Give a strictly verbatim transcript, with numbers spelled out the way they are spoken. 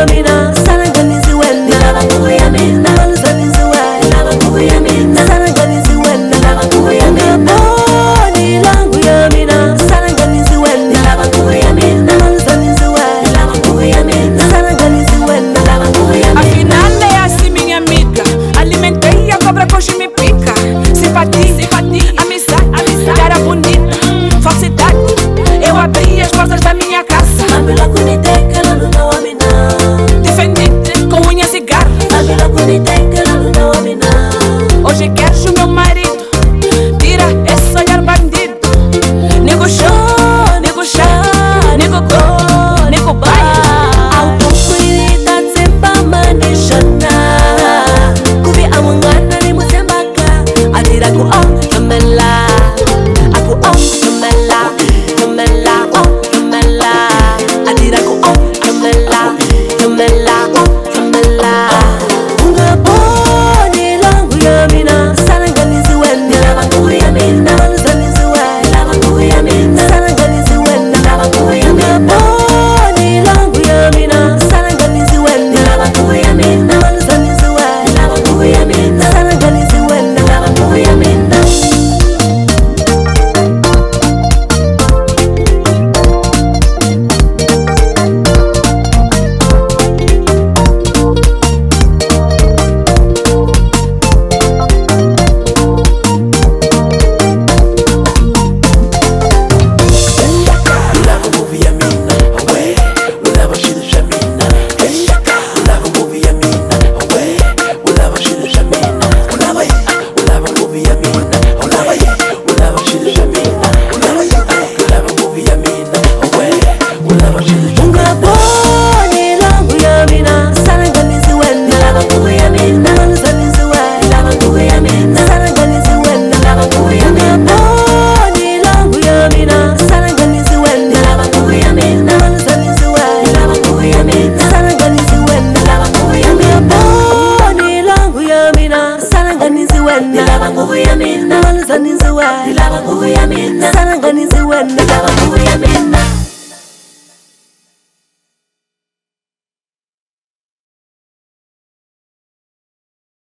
mina saranganizi wena lava nguvu ya mina malizanizi wena lava nguvu ya mina saranganizi wena lava nguvu ya mina boni langu ya mina saranganizi wena lava nguvu ya mina malizanizi wena lava nguvu ya mina saranganizi wena lava nguvu ya mina afinal é assim minha amiga alimentei a cobra que hoje me pica simpatia simpatia amizade amizade cara bonita falsidade eu abri as portas da minha casa Fabiola kuniteka la luna wa mina defendente com unhas e garras Fabiola kuniteka la luna wa mina hoje queres o meu marido tira esse olhar bandido nego show nego chá nego go nego baile au kukuirita tsemba manishana kubi amungana ni musembaka atira ku on kamela aku on kamela kamela on kamela atira ku on kamela kamela on kamela unga boni langu ya mina saranganizi wena lava nguvu ya mina malizanizi wena lava nguvu ya mina saranganizi wena lava nguvu ya mina boni langu ya mina saranganizi wena lava nguvu ya mina malizanizi wena lava nguvu ya mina saranganizi wena lava nguvu ya mina unga boni langu ya mina saranganizi wena lava nguvu ya mina malizanizi wena lava nguvu ya mina saranganizi wena lava nguvu ya mina boni langu ya mina saranganizi wena lava nguvu ya mina malizanizi wena lava nguvu ya mina saranganizi wena lava nguvu ya mina boni langu ya mina saranganizi wena lava nguvu ya mina malizanizi wena lava nguvu ya mina saranganizi wena lava nguvu ya mina